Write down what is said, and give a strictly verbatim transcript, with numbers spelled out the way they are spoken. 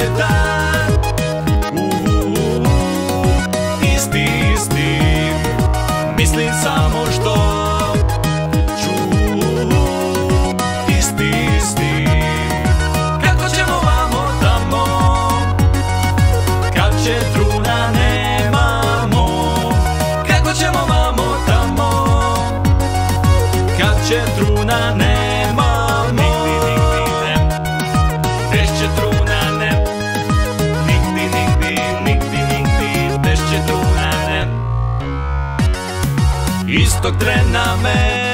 dan. Uuu, isti, isti, mislim samo što ću. Isti, isti, kako ćemo vamo tamo, kad će truna nemamo. Kako ćemo vamo tamo, kad će truna nemamo. Nigdi, nigdi ne, tešće truna ne. Nigdi, nigdi, nigdi, nigdi, tešće truna ne. Istog trena me